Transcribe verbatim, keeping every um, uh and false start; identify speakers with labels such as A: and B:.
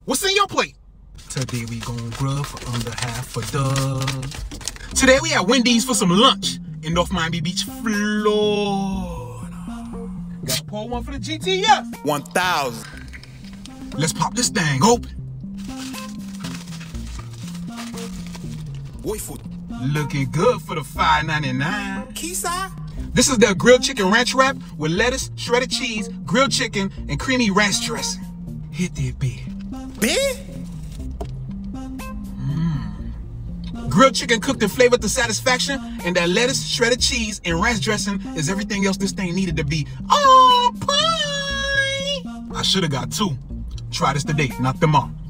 A: What's in your plate? Today we gon' grub for under half a dub. Today we at Wendy's for some lunch in North Miami Beach, Florida. Gotta pour one for the G T F.
B: one thousand.
A: Let's pop this thing open.
B: Wait for
A: Looking good for the five ninety-nine.
B: Kisa.
A: This is their grilled chicken ranch wrap with lettuce, shredded cheese, grilled chicken, and creamy ranch dressing. Hit that bit.
B: Big?
A: Grilled chicken cooked and flavored to satisfaction, and that lettuce, shredded cheese, and ranch dressing is everything else this thing needed to be. Oh, pie! I should have got two. Try this today, not tomorrow.